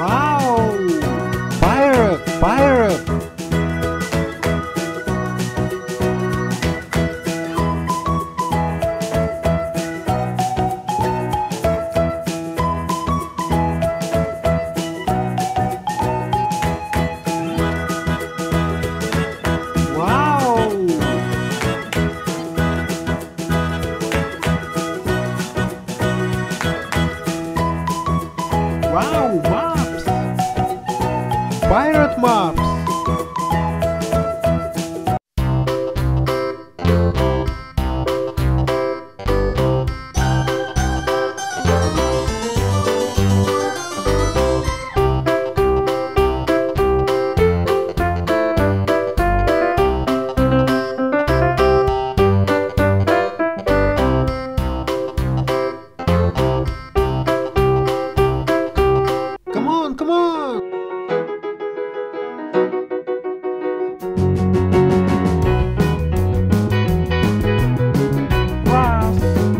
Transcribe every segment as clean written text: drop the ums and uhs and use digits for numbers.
Wow! Pirate! Pirate! Wow, maps! Pirate maps! Come on! Grass.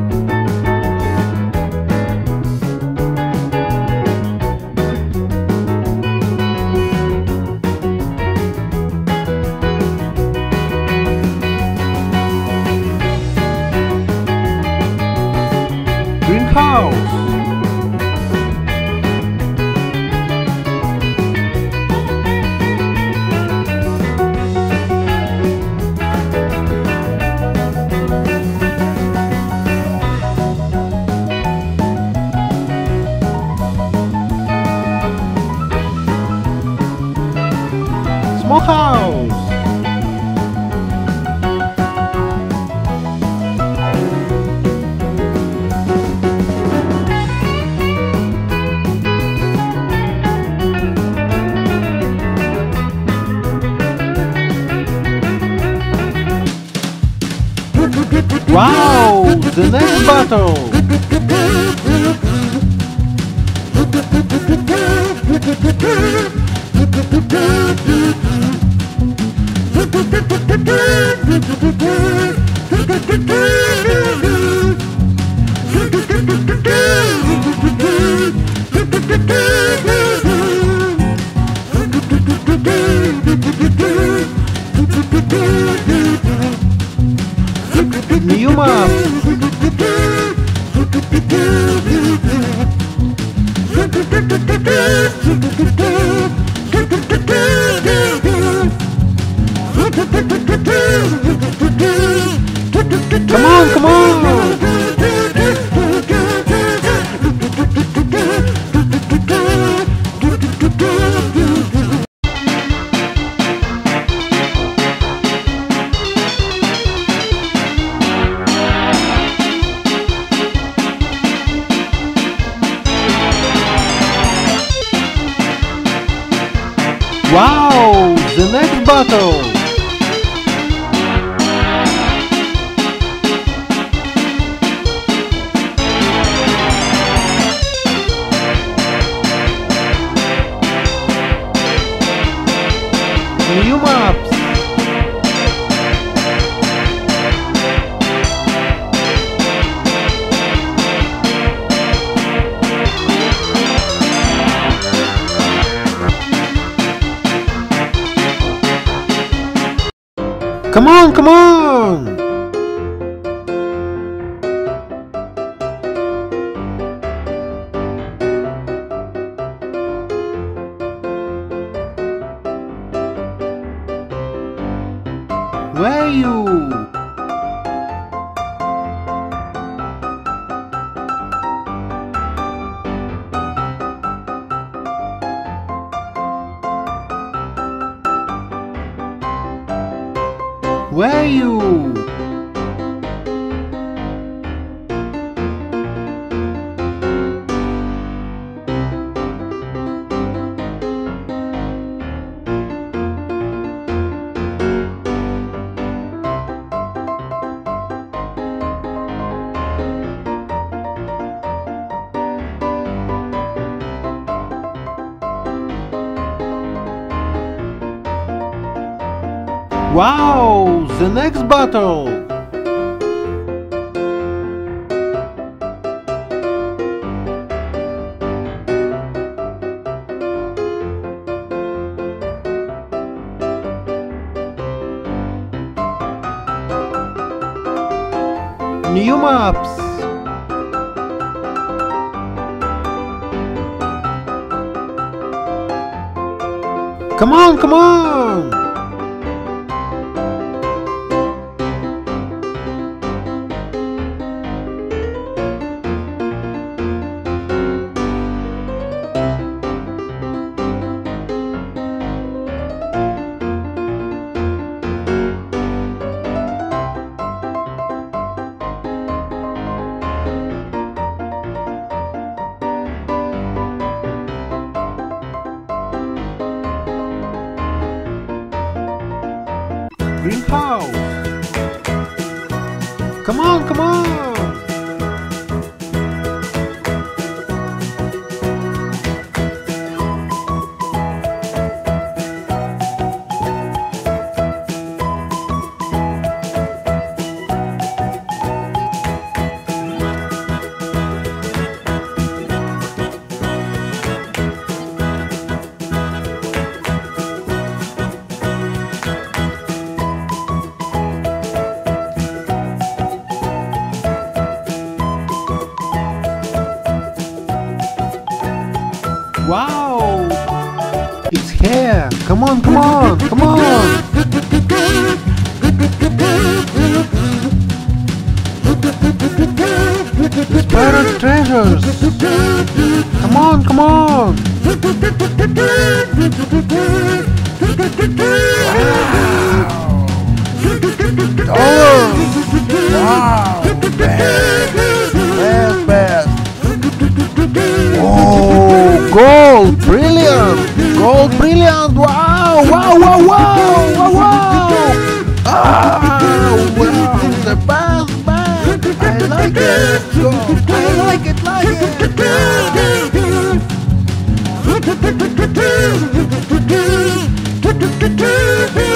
Greenhouse. Smokehouse. Wow! The next battle! New map. Come on, come on! Wow! The next battle! New maps! Come on, come on! Where are you? Where are you? Wow! The next battle! new maps. Come on, come on! Greenhouse. Come on, come on. Wow! It's here! Come on, come on, come on! It's parrot treasures! Come on, come on! Wow! Wow! Best, best! Oh, gold! Brilliant! Gold brilliant! Wow! Wow! Wow! Wow! Wow! Wow! Ah! Wow! The best! Best! I like it! Gold! I like it! Like it!